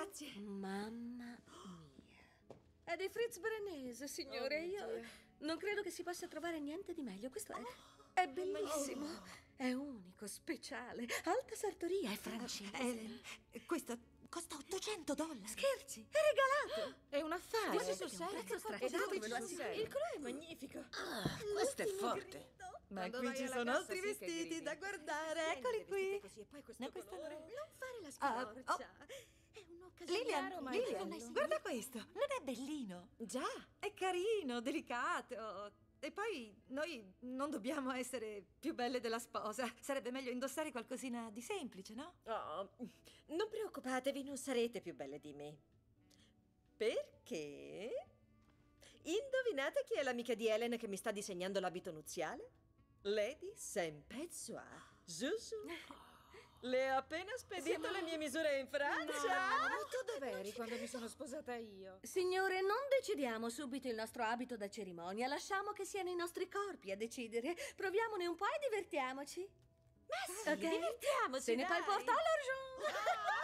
Grazie. Mamma mia. È di Fritz Brenese, signore. Io non credo che si possa trovare niente di meglio. Questo è bellissimo. È unico, speciale, alta sartoria, è francese. Questo costa $800. Scherzi, è regalato. È un affare. Dici sul serio? prezzo E straordinario, dove ve lo sul assicuro. serio? Il colore è magnifico. Questo è forte. Ma Quando qui vai ci alla sono cassa, altri sì che vestiti gridi. da guardare. Splendide, Eccoli qui. vestite così, e poi questo No, questa colore. no. Non fare la Ah, scorcia. È un'occasione. Lilian, ma è Lilian, bello. guarda questo. Non è bellino? Già. È carino, delicato. E poi noi non dobbiamo essere più belle della sposa. Sarebbe meglio indossare qualcosina di semplice, no? Oh, non preoccupatevi, non sarete più belle di me. Perché? Indovinate chi è l'amica di Helen che mi sta disegnando l'abito nuziale? Lady Saint-Pézois, Zuzu. Le ho appena spedito le mie misure in Francia. Tu dov'eri quando mi sono sposata io? Signore, non decidiamo subito il nostro abito da cerimonia. Lasciamo che siano i nostri corpi a decidere. Proviamone un po' e divertiamoci. Ma sì, Ok? divertiamoci, Se ne dai. pas le portare l'argent.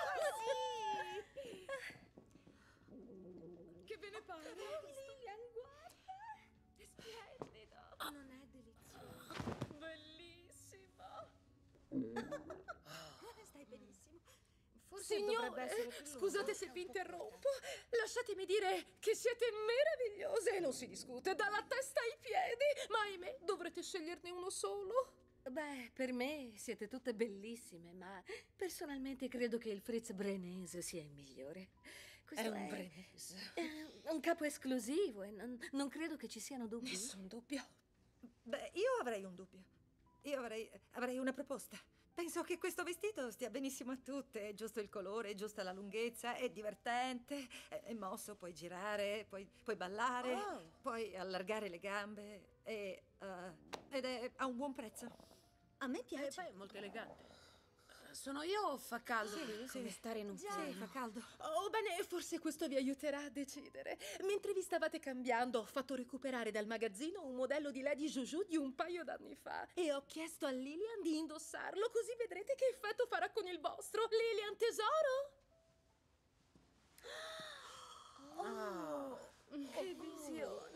Che ve ne pare? Lilian, guarda. È splendido. Non è delizioso? Bellissimo. Stai benissimo. Forse dovrebbe essere Signore, più lungo. scusate se vi interrompo. Lasciatemi dire che siete meravigliose e non si discute dalla testa ai piedi. Ma ahimè, dovrete sceglierne uno solo. Beh, per me siete tutte bellissime, ma personalmente credo che il Fritz Brenese sia il migliore. Questo È un Brenese. è un capo esclusivo e non credo che ci siano dubbi. Nessun dubbio. Beh, io avrei un dubbio. Io avrei una proposta. Penso che questo vestito stia benissimo a tutte. È giusto il colore, è giusta la lunghezza, è divertente, è mosso, puoi girare, puoi ballare, puoi allargare le gambe ed ha un buon prezzo. A me E piace. poi è molto elegante. Sono io o fa caldo qui? Sì. Come stare in un Sì, forno? fa caldo. Oh, bene, forse questo vi aiuterà a decidere. Mentre vi stavate cambiando, ho fatto recuperare dal magazzino un modello di Lady Juju di un paio d'anni fa e ho chiesto a Lilian di indossarlo, così vedrete che effetto farà con il vostro. Lilian, tesoro? Oh, che visione!